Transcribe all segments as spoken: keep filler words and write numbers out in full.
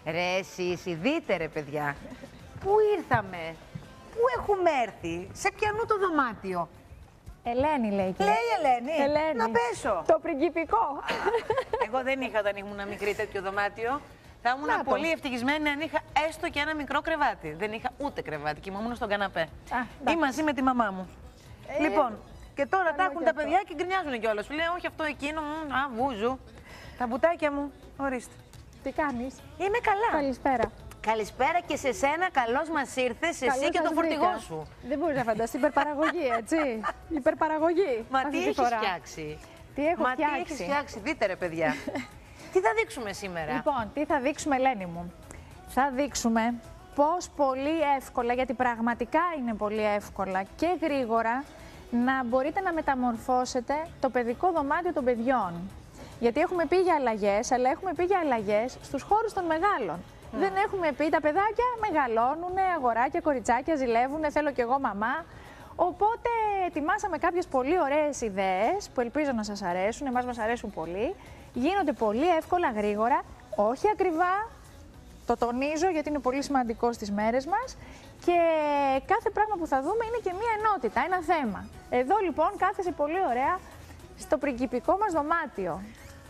Ρε εσείς, δείτε ρε παιδιά, πού ήρθαμε, πού έχουμε έρθει, σε ποιανού το δωμάτιο. Ελένη λέει και. Λέει Ελένη, Ελένη. να πέσω. Το πριγκιπικό. Εγώ δεν είχα όταν ήμουν μικρή τέτοιο δωμάτιο. Θα ήμουν Να πολύ το. ευτυχισμένη αν είχα έστω και ένα μικρό κρεβάτι. Δεν είχα ούτε κρεβάτι, κοιμόμουν στον καναπέ. Α, Ή μαζί με τη μαμά μου. Ε, Λοιπόν, και τώρα τα έχουν και τα αυτό. παιδιά και γκρινιάζουν κιόλας. Σου λέει, όχι αυτό εκείνο, μ, α, βούζου. Τα μπουτάκια μου, ορίστε. Τι κάνεις? Είμαι καλά. Καλησπέρα. Καλησπέρα και σε σένα, καλώς μας ήρθες, εσύ Καλώς και το σας φορτηγό βρήκα. σου. Δεν μπορείς να φανταστείς, υπερπαραγωγή, έτσι. Υπερπαραγωγή. Μα αυτή τι τη έχεις φορά. φτιάξει. Τι έχω Μα φτιάξει. τι έχεις φτιάξει, δείτε ρε παιδιά. Τι θα δείξουμε σήμερα. Λοιπόν, τι θα δείξουμε, Ελένη μου. Θα δείξουμε πώς πολύ εύκολα, γιατί πραγματικά είναι πολύ εύκολα και γρήγορα, να μπορείτε να μεταμορφώσετε το παιδικό δωμάτιο των παιδιών. Γιατί έχουμε πει για αλλαγές, αλλά έχουμε πει για αλλαγές στους χώρους των μεγάλων. Mm. Δεν έχουμε πει τα παιδάκια μεγαλώνουνε, αγοράκια, κοριτσάκια, ζηλεύουνε, θέλω κι εγώ μαμά. Οπότε ετοιμάσαμε κάποιες πολύ ωραίες ιδέες που ελπίζω να σας αρέσουν, εμάς μας αρέσουν πολύ. Γίνονται πολύ εύκολα, γρήγορα, όχι ακριβά, το τονίζω γιατί είναι πολύ σημαντικό στις μέρες μας. Και κάθε πράγμα που θα δούμε είναι και μία ενότητα, ένα θέμα. Εδώ λοιπόν κάθεσαι πολύ ωραία στο πριγκιπικό μας δωμάτιο.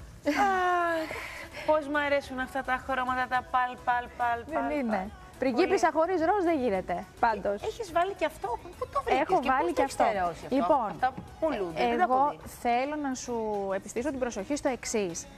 Πώς μ' αρέσουν αυτά τα χρώματα, τα παλ, παλ, παλ, παλ. Δεν είναι. Πριγκίπισσα χωρίς ροζ δεν γίνεται, πάντως. Έχεις βάλει και αυτό, πού το βρήκες Έχω και βάλει πώς και το αυτό. εξαιρεώσει αυτό. Λοιπόν, Αυτά πουλούνται, δεν τα εγώ έχω δει. θέλω να σου επιστήσω την προσοχή στο εξής.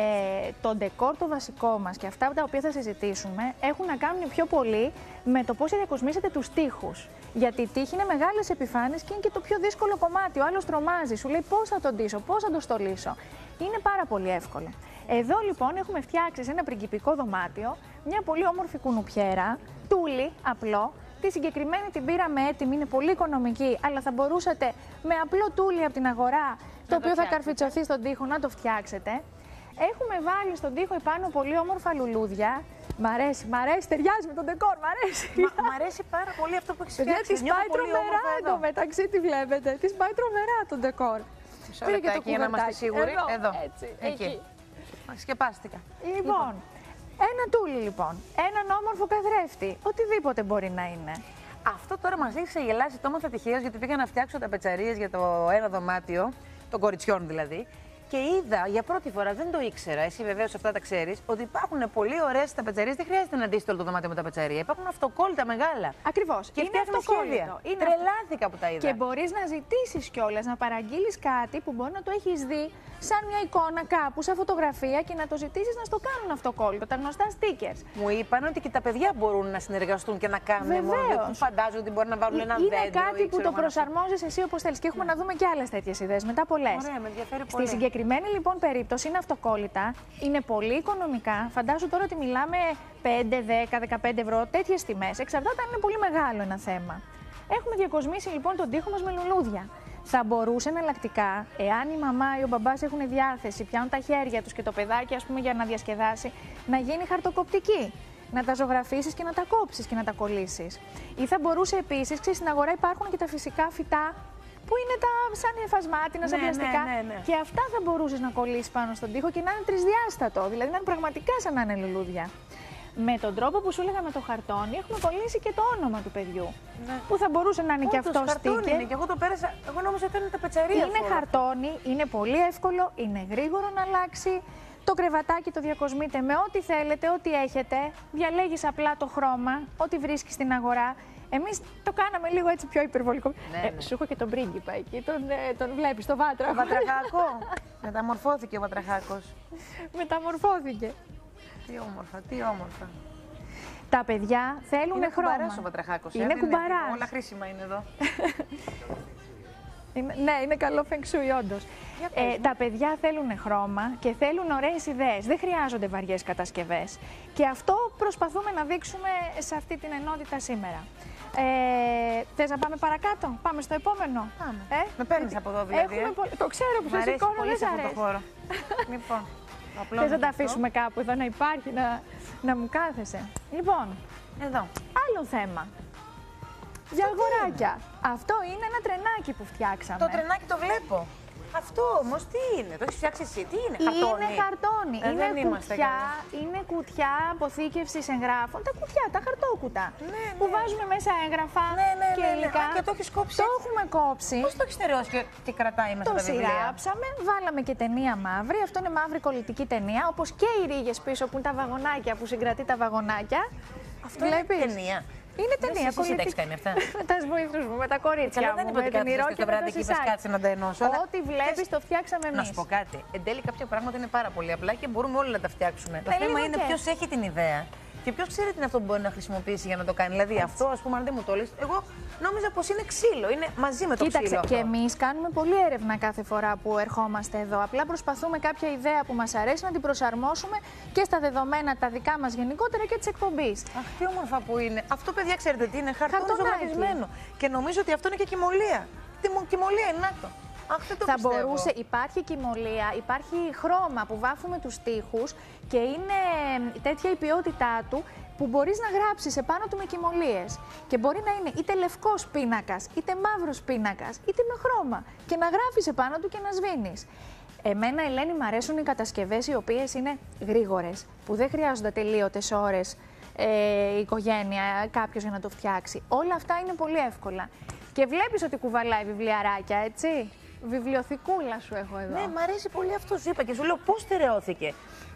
Ε, το ντεκόρ το βασικό μας και αυτά τα οποία θα συζητήσουμε έχουν να κάνουν πιο πολύ με το πώς θα διακοσμήσετε τους τοίχους. Γιατί η τύχη είναι μεγάλες επιφάνειες και είναι και το πιο δύσκολο κομμάτι. Ο άλλος τρομάζει, σου λέει πώς θα τον ντύσω, πώς θα το στολίσω. Είναι πάρα πολύ εύκολο. Εδώ λοιπόν έχουμε φτιάξει σε ένα πριγκιπικό δωμάτιο μια πολύ όμορφη κουνουπιέρα, τούλι απλό. Τη συγκεκριμένη την πήραμε έτοιμη, είναι πολύ οικονομική, αλλά θα μπορούσατε με απλό τούλι από την αγορά, το οποίο θα καρφιτσωθεί στον τοίχο, να το φτιάξετε. Έχουμε βάλει στον τοίχο επάνω πολύ όμορφα λουλούδια. Μ' αρέσει, μ' αρέσει, ταιριάζει με τον ντεκόρ, μ' αρέσει. Μα, μ' αρέσει πάρα πολύ αυτό που έχεις φτιάξει. Της πάει τρομερά εντωμεταξύ, τη βλέπετε. Της πάει τρομερά τον ντεκόρ. Μισό λεπτάκι για να είμαστε σίγουροι. Εδώ, Εδώ. έτσι, εκεί. εκεί. Σκεπάστηκα. Λοιπόν, ένα τούλι λοιπόν, έναν όμορφο καθρέφτη, οτιδήποτε μπορεί να είναι. Αυτό τώρα μας έχει ξεγελάσει το έμαθα τυχαίως, γιατί πήγα να φτιάξω τα πετσαρίες για το ένα δωμάτιο, των κοριτσιών δηλαδή. Και είδα για πρώτη φορά, δεν το ήξερα, εσύ βεβαίως αυτά τα ξέρεις, ότι υπάρχουν πολύ ωραίες ταπετσαρίες. Δεν χρειάζεται να ντύσεις όλο το δωμάτιο με ταπετσαρία. Υπάρχουν αυτοκόλλητα μεγάλα. Ακριβώς. Και είναι φτιάχνουν σχέδια. αυτοκόλλητο. Είναι Τρελάθηκα που τα είδα. Και μπορείς να ζητήσεις κιόλας, να παραγγείλεις κάτι που μπορεί να το έχεις δει σαν μια εικόνα κάπου, σαν φωτογραφία και να το ζητήσεις να στο κάνουν αυτοκόλλητο, τα γνωστά stickers. Μου είπαν ότι και τα παιδιά μπορούν να συνεργαστούν και να κάνουν μόνο. Δεν φαντάζομαι ότι μπορεί να βάλουν ένα Είναι δέντρο. κάτι ή που ξέρω το εγώ, προσαρμόζεις εσύ όπως θέλεις. Και έχουμε να δούμε και άλλες τέτοιες ιδέες μετά πολλές. Ωραία, με ενδιαφέρει Στη πολύ. συγκεκριμένη λοιπόν περίπτωση είναι αυτοκόλλητα, είναι πολύ οικονομικά. Φαντάσου τώρα ότι μιλάμε πέντε, δέκα, δεκαπέντε ευρώ, τέτοιες τιμές. Εξαρτάται αν είναι πολύ μεγάλο ένα θέμα. Έχουμε διακοσμήσει λοιπόν τον τοίχο μας με λουλούδια. Θα μπορούσε εναλλακτικά, εάν η μαμά ή ο μπαμπάς έχουν διάθεση, πιάνουν τα χέρια τους και το παιδάκι, ας πούμε, για να διασκεδάσει, να γίνει χαρτοκοπτική. Να τα ζωγραφίσεις και να τα κόψεις και να τα κολλήσεις. Ή θα μπορούσε επίσης, ξέρεις, στην αγορά υπάρχουν και τα φυσικά φυτά που είναι τα σαν υφασμάτινα, σαν Ναι, πλαστικά. ναι, ναι, ναι. Και αυτά θα μπορούσες να κολλήσεις πάνω στον τοίχο και να είναι τρισδιάστατο, δηλαδή να είναι πραγματικά σαν να είναι λουλούδια. Με τον τρόπο που σου έλεγα με το χαρτόνι, έχουμε κολλήσει και το όνομα του παιδιού. Ναι. Που θα μπορούσε να είναι Όντως, και αυτό χαρτόνι στίκερ. είναι, και εγώ το πέρασα. Εγώ νόμιζα ότι ήταν τα πετσαρία. Είναι αυτό. χαρτόνι, είναι πολύ εύκολο, είναι γρήγορο να αλλάξει. Το κρεβατάκι το διακοσμείτε με ό,τι θέλετε, ό,τι έχετε. Διαλέγεις απλά το χρώμα, ό,τι βρίσκεις στην αγορά. Εμείς το κάναμε λίγο έτσι πιο υπερβολικό. Ναι, ε, ναι. Σου έχω και τον πρίγκιπα εκεί, τον, ε, τον βλέπεις, το βάτραχο. Το βατραχάκο. Μεταμορφώθηκε ο βατραχάκος. Μεταμορφώθηκε. Τι όμορφα, τι όμορφα. Τα παιδιά θέλουν Είναι χρώμα. κουμπαράς ο βατραχάκος. Είναι ε, δεν κουμπαράς. Όλα χρήσιμα είναι εδώ. Είναι, ναι, είναι καλό φεγγσούι, όντως. Ε, τα παιδιά θέλουν χρώμα και θέλουν ωραίες ιδέες. Δεν χρειάζονται βαριές κατασκευές. Και αυτό προσπαθούμε να δείξουμε σε αυτή την ενότητα σήμερα. Ε, θες να πάμε παρακάτω, πάμε στο επόμενο. Πάμε. Ε? Με παίρνεις από εδώ δηλαδή. Έχουμε ε? πο... Το ξέρω που Μ' σε αρέσει σηκώνω, πολύ δεν σε σ' αυτό το αρέσει. χώρο. Λοιπόν, Θες να τα αφήσουμε κάπου εδώ να υπάρχει, να, να μου κάθεσαι. Λοιπόν, εδώ. άλλο θέμα. Για αγοράκια. Αυτό είναι ένα τρενάκι που φτιάξαμε. Το τρενάκι το βλέπω. Αυτό όμως τι είναι, το έχεις φτιάξει εσύ, τι είναι, χαρτόνι. Είναι χαρτόνι, Ε, είναι, δεν είμαστε κουτιά, καλοί. είναι κουτιά αποθήκευσης εγγράφων, τα κουτιά, τα χαρτόκουτα, Ναι, που ναι. βάζουμε μέσα έγγραφα Ναι, ναι, και ναι, ναι. υλικά. Α, και το έχεις κόψει Το έτσι. έχουμε κόψει. Πώς το έχεις στερεώσει και τι κρατάει μέσα Το τα βιβλία. σειράψαμε, βάλαμε και ταινία μαύρη. Αυτό είναι μαύρη κολλητική ταινία, όπως και οι ρίγες πίσω που είναι τα βαγονάκια που συγκρατεί τα βαγονάκια. Αυτό Βλέπεις? είναι ταινία. Είναι Δεν ταινία εσύ τα έχεις κάνει αυτά. με τα βοηθούς μου, με τα κορίτσια Καλά, μου, δεν είπα με ότι την κάθεσαι Ηρώ στο και με βράδυ το και είπες Σισάκι. κάτσε να τα ενώσω. αλλά Ό,τι βλέπεις το φτιάξαμε Να εμείς. σου πω κάτι. Εν τέλει, κάποια πράγματα είναι πάρα πολύ απλά και μπορούμε όλοι να τα φτιάξουμε. Το Ναι, θέμα λίγο είναι και. ποιος έχει την ιδέα και ποιος ξέρει τι είναι αυτό που μπορεί να χρησιμοποιήσει για να το κάνει. Δηλαδή, αυτό, ας πούμε, αν δεν μου το λες, εγώ νόμιζα πως είναι ξύλο. Είναι μαζί με το Κοίταξε, ξύλο. και αυτό. εμείς κάνουμε πολλή έρευνα κάθε φορά που ερχόμαστε εδώ. Απλά προσπαθούμε κάποια ιδέα που μας αρέσει να την προσαρμόσουμε και στα δεδομένα τα δικά μας γενικότερα και της εκπομπής. Αχ, τι όμορφα που είναι. Αυτό, παιδιά, ξέρετε τι είναι, χαρτόνι Χαρτονάκι. ζωγραφισμένο. Και νομίζω ότι αυτό είναι και κοιμωλία. Τι μου κοιμωλία είναι, να το. Αχ, δεν το Θα πιστεύω. μπορούσε, υπάρχει κοιμωλία, υπάρχει χρώμα που βάφουμε τους τοίχους και είναι τέτοια η ποιότητά του που μπορείς να γράψεις επάνω του με κοιμωλίες. Και μπορεί να είναι είτε λευκός πίνακας, είτε μαύρος πίνακας, είτε με χρώμα. Και να γράφεις επάνω του και να σβήνεις. Εμένα, Ελένη, μου αρέσουν οι κατασκευές οι οποίες είναι γρήγορες, που δεν χρειάζονται τελείωτες ώρες ε, η οικογένεια, κάποιος για να το φτιάξει. Όλα αυτά είναι πολύ εύκολα. Και βλέπεις ότι κουβαλάει βιβλιαράκια, έτσι. Βιβλιοθηκούλα σου έχω εδώ. Ναι, μ' αρέσει πολύ αυτό σου είπα και σου λέω πώς στερεώθηκε.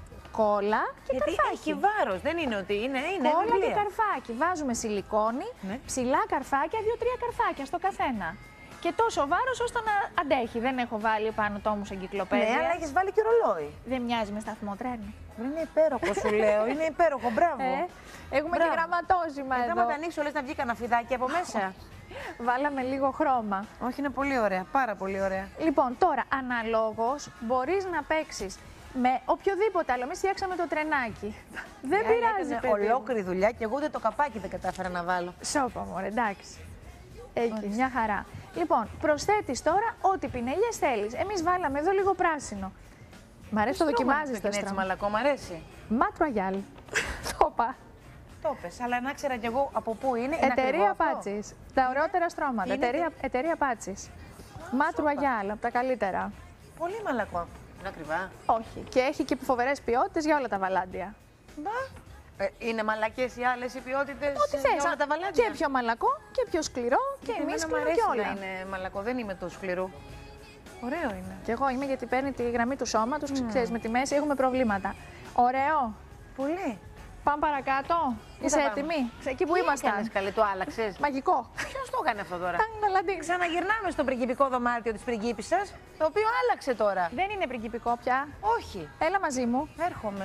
Κόλλα και Γιατί καρφάκι. έχει βάρος, δεν είναι ότι είναι. είναι Κόλλα και βιβλία. καρφάκι. Βάζουμε σιλικόνη, Ναι. ψηλά καρφάκια, δύο-τρία καρφάκια στο καθένα. Και τόσο βάρος ώστε να αντέχει. Δεν έχω βάλει πάνω τόμους εγκυκλοπαίδεια. Ναι, αλλά έχεις βάλει και ρολόι. Δεν μοιάζει με σταθμό τρένου. Είναι υπέροχο, σου λέω. Είναι υπέροχο, μπράβο. Ε, έχουμε Μπράβο. και γραμματόζημα Μετά, εδώ. άμα τα ανοίξω, λες να βγει κανένα φιδάκι από μέσα. Βάλαμε λίγο χρώμα. Όχι, είναι πολύ ωραία. Πάρα πολύ ωραία. Λοιπόν, τώρα, αναλόγως μπορείς να παίξεις με οποιοδήποτε άλλο. Εμείς φτιάξαμε το τρενάκι. Δεν Η άλλη πειράζει, έκανε παιδί μου. ολόκληρη δουλειά και εγώ ούτε το καπάκι δεν κατάφερα να βάλω. Σώπα μωρέ, εντάξει. Εκεί, μια χαρά. Λοιπόν, προσθέτεις τώρα ό,τι πινελιές θέλεις. Εμείς βάλαμε εδώ λίγο πράσινο. Μ' αρέσει το δοκιμάζεις το έτσι στρώμα. μαλακό, μ' αρέσει. Ματ Ρογιάλ. Το είπα. Το πες, αλλά να ξέρα κι εγώ από πού είναι. Είναι ακριβό Εταιρεία αυτό? Πάτσης. Τα ωραιότερα στρώματα. Είναι Εταιρεία, εταιρεία Πάτσης. Ματ Ρογιάλ, από τα καλύτερα. Πολύ μαλακό. Είναι ακριβά. Όχι. Και έχει και φοβερές ποιότητες για όλα τα βαλάντια. Μπα. Ε, είναι μαλακές οι άλλες οι ποιότητες Ό,τι για θες. όλα τα βαλάντια. Και πιο μαλακό και πιο σκληρό και Εμένα εμείς μ' σκληρό αρέσει και όλα. να είναι μαλακό, δεν είμαι τόσο σκληρού. Ωραίο είναι. Και εγώ είμαι γιατί παίρνει τη γραμμή του σώματος, mm. ξέρεις, με τη μέση έχουμε προβλήματα. Ωραίο. Πολύ. Πάμε παρακάτω. Πού Είσαι θα πάμε? έτοιμη. Εκεί που Τι ήμασταν. έκανες, καλέ, το άλλαξες. Μαγικό. Ποιος το έκανε αυτό τώρα. Τάγκ, λαντίξ. Ξαναγυρνάμε στο πριγκιπικό δωμάτιο της πριγκίπισσας, το οποίο άλλαξε τώρα. Δεν είναι πριγκιπικό πια. Όχι. Έλα μαζί μου. Έρχομαι.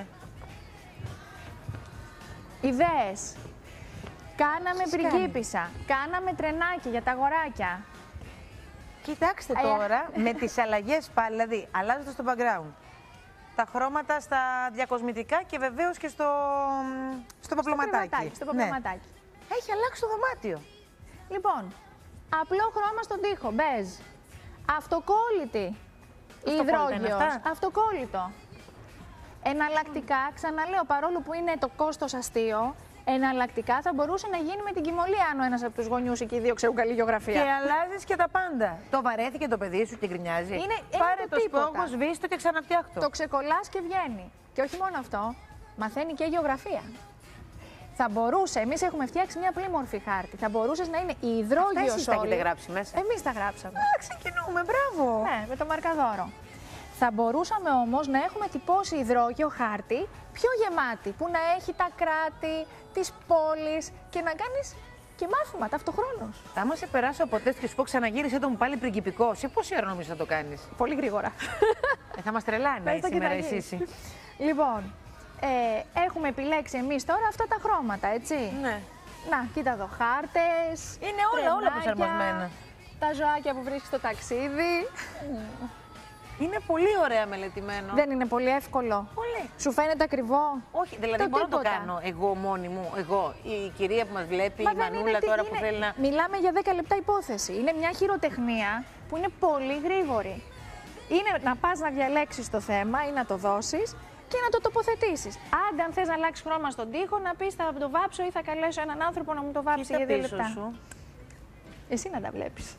Ιδέες. Κάναμε Τις πριγκίπισσα. Κάναμε τρενάκι για τα αγοράκια. Κοιτάξτε Ε, τώρα, με τις αλλαγές πάλι, δηλαδή αλλάζοντας το background, τα χρώματα στα διακοσμητικά και βεβαίως και στο, στο παπλωματάκι. κρεβατάκι, Στο Ναι. παπλωματάκι. Έχει αλλάξει το δωμάτιο. Λοιπόν, απλό χρώμα στον τοίχο, μπέζ. Αυτοκόλλητη. Αυτοκόλλητα είναι Υδρόγειος. αυτά? Αυτοκόλλητο. Εναλλακτικά, ξαναλέω, παρόλο που είναι το κόστος αστείο, εναλλακτικά θα μπορούσε να γίνει με την κοιμωλία αν ο ένας από τους γονιούς ή και οι δύο ξέρουν καλή γεωγραφία. Και αλλάζει και τα πάντα. Το βαρέθηκε το παιδί σου και γκρινιάζει. Είναι- είναι Πάρε το το τίποτα. σπόγγο, σβήστο και ξαναφτιάχτο. Το ξεκολλάς και βγαίνει. Και όχι μόνο αυτό, μαθαίνει και γεωγραφία. Θα μπορούσε, εμείς έχουμε φτιάξει μια πλήμορφη χάρτη. Θα μπορούσε να είναι η υδρόγειος εσείς τα όλη. έχετε γράψει μέσα. Εμείς τα γράψαμε. Α, ξεκινούμε, μπράβο. Ναι, με το μαρκαδόρο. Θα μπορούσαμε όμως να έχουμε τυπώσει υδρόγειο χάρτη πιο γεμάτη, που να έχει τα κράτη, τις πόλεις και να κάνεις και μάθημα ταυτοχρόνως. Θα μα σε περάσω από τεστ και σου πω ξαναγύρισε το μου πάλι πριγκιπικό. Σε πόση ώρα νομίζεις θα το κάνει. Πολύ γρήγορα. Ε, θα μα τρελάνει Πες το και σήμερα θα η γίνει. Σύση. Λοιπόν, ε, έχουμε επιλέξει εμείς τώρα αυτά τα χρώματα, έτσι. Ναι. Να, κοίτα εδώ, χάρτες. Είναι όλα, όλα τρενάκια, προσαρμοσμένα. Τα ζωάκια που βρίσκεις στο ταξίδι. Είναι πολύ ωραία μελετημένο. Δεν είναι πολύ εύκολο. Πολύ. Σου φαίνεται ακριβό. Όχι, δηλαδή Το μπορώ να το τίποτα. κάνω εγώ μόνη μου, εγώ, η κυρία που μας βλέπει, Μα η δεν Μανούλα τι- τώρα που είναι- θέλει να... Μιλάμε για δέκα λεπτά υπόθεση. Είναι μια χειροτεχνία που είναι πολύ γρήγορη. Είναι να πας να διαλέξεις το θέμα ή να το δώσεις και να το τοποθετήσεις. Άντε, αν θες να αλλάξεις χρώμα στον τοίχο, να πεις θα το βάψω ή θα καλέσω έναν άνθρωπο να μου το βάψει Κοίτα για δύο πίσω λεπτά. σου. Εσύ να τα βλέπεις.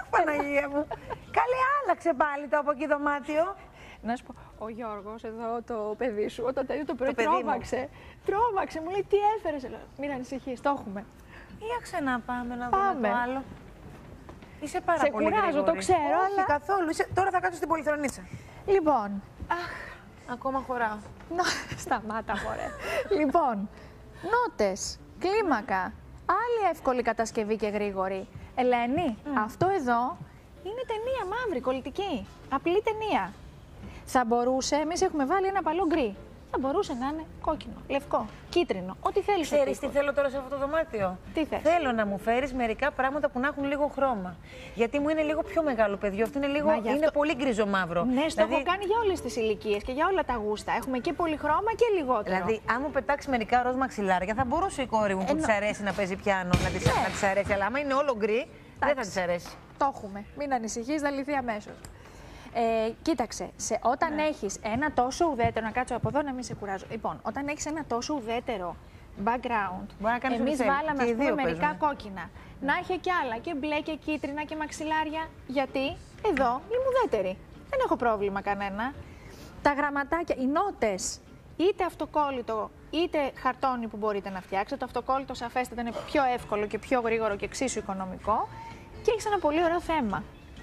Παναγία μου. Καλή, άλλαξε πάλι το από εκεί δωμάτιο. Να σου πω, ο Γιώργος, εδώ το παιδί σου, όταν τα το πρωί παιδί τρόμαξε. Τρόμαξε, μου λέει τι έφερες. Μην ανησυχείς, το έχουμε. Για ξανά πάμε να Πάμε. δούμε το άλλο. Είσαι πάρα Σε πολύ κουράζω, γρήγορη. το ξέρω, Όχι, αλλά- καθόλου. Είσαι... Τώρα θα κάτσω στην πολυθρονίτσα. Λοιπόν, Ακόμα χωράω. να, σταμάτα μωρέ. Λοιπόν, νότες, κλίμακα, άλλη εύκολη κατασκευή και γρήγορη. Ελένη, αυτό εδώ είναι ταινία μαύρη, κολλητική. Απλή ταινία. Θα μπορούσε, εμείς έχουμε βάλει ένα παλό γκρι. Θα μπορούσε να είναι κόκκινο, λευκό, κίτρινο, ό,τι θέλεις. Ξέρεις τι θέλω τώρα σε αυτό το δωμάτιο. Τι θες? Θέλω να μου φέρεις μερικά πράγματα που να έχουν λίγο χρώμα. Γιατί μου είναι λίγο πιο μεγάλο παιδιό. Αυτό είναι, λίγο... Μα γι' αυτό- είναι πολύ γκρίζο μαύρο. Ναι, στο δηλαδή... έχω κάνει για όλες τις ηλικίες και για όλα τα γούστα. Έχουμε και πολυχρώμα και λιγότερο. Δηλαδή, αν μου πετάξει μερικά ροζ μαξιλάρια, θα μπορούσε η κόρη μου που Εννο- της αρέσει να παίζει πιάνο να της, Ναι. να της αρέσει. Αλλά άμα είναι όλο γκρι, δεν θα της αρέσει. Το έχουμε. Μην ανησυχείς, θα λυθεί αμέσως. Ε, κοίταξε, σε, όταν Ναι. έχεις ένα τόσο ουδέτερο, να κάτσω από εδώ να μην σε κουράζω. Λοιπόν, όταν έχεις ένα τόσο ουδέτερο background, Μπορεί να κάνεις εμείς ό,τι θέλει. βάλαμε Και οι ας πούμε δύο μερικά παίζουνε. κόκκινα. Να έχει και άλλα, και μπλε και κίτρινα και μαξιλάρια. Γιατί εδώ είμαι ουδέτερη. Δεν έχω πρόβλημα κανένα. Τα γραμματάκια, οι νότες, είτε αυτοκόλλητο είτε χαρτόνι που μπορείτε να φτιάξετε. Το αυτοκόλλητο σαφέστατα είναι πιο εύκολο και πιο γρήγορο και εξίσου οικονομικό. Και έχεις ένα πολύ ωραίο θέμα.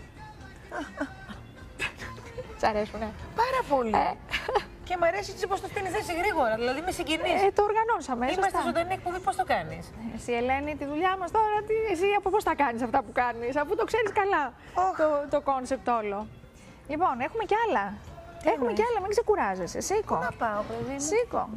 Σ' αρέσουνε. Πάρα πολύ. Ε. Και μου αρέσει έτσι πως το στείνει θέση γρήγορα. Δηλαδή με συγκινείς. Ε, το οργανώσαμε. Είμαστε σωστά. ζωντανή εκπομπή, πώς το κάνεις. Εσύ, Ελένη, τη δουλειά μας τώρα, τι, εσύ από πώς τα κάνεις αυτά που κάνεις, αφού το ξέρεις καλά Οχ. το, το κόνσεπτ όλο. Λοιπόν, έχουμε κι άλλα. έχουμε εννοείς? κι άλλα, μην ξεκουράζεσαι. Σήκω. Να πάω, παιδί μου. Σήκω.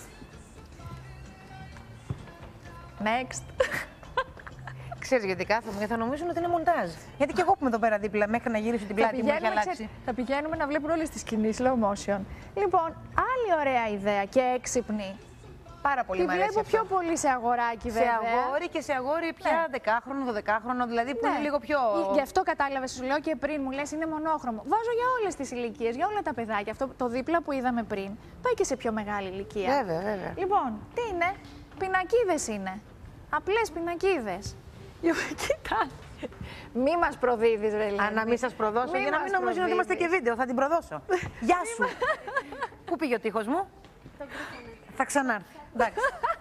Next. Ξέρεις γιατί κάθομαι, γιατί θα νομίζουν ότι είναι μοντάζ. Γιατί και εγώ που είμαι εδώ πέρα δίπλα, μέχρι να γυρίσω την θα, πλάτη μου έχει πηγαίνουμε, αλλάξει. ξέρεις, θα πηγαίνουμε να βλέπουν όλες τις σκηνές slow motion. Λοιπόν, άλλη ωραία ιδέα και έξυπνη. Πάρα πολύ Τη μου αρέσει βλέπω αυτό. πιο πολύ σε αγοράκι Σε βέβαια. αγόρι και σε αγόρι πια Ναι. δεκάχρονο, δωδεκάχρονο, δηλαδή που Ναι. είναι λίγο πιο. Γι' αυτό κατάλαβε, σου λέω και πριν, μου λες είναι μονόχρωμο. Βάζω για όλες τις ηλικίες, για όλα τα παιδάκια. Αυτό το δίπλα που είδαμε πριν πάει και σε πιο μεγάλη ηλικία. Βέβαια, βέβαια. Λοιπόν, τι είναι, πινακίδες είναι. Απλές πινακίδες. Κοίτα. Μη μας προδίδεις, ρε Ελένη. Αν να μην σας προδώσω, Μη για να μας μην νομίζουν ότι είμαστε και προδίδεις. βίντεο, θα την προδώσω. Γεια σου. Πού πήγε ο τείχος μου? Θα ξανάρθει. Εντάξει.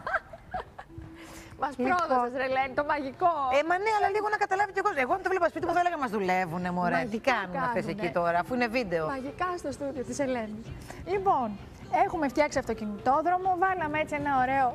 Μας Λοιπόν. πρόδωσες, ρε Ελένη, το μαγικό. Ε, μα ναι, αλλά λίγο να καταλάβει και ο κόσμος. Εγώ αν το βλέπα σπίτι μου θα έλεγα μας δουλεύουνε, μωρέ. Τι Μαγικά κάνουν αυτές κάνουνε. εκεί τώρα, αφού είναι βίντεο. Μαγικά στο στούντιο της Ελένης. Λοιπόν, έχουμε φτιάξει αυτοκινητόδρομο, βάλαμε έτσι ένα ωραίο.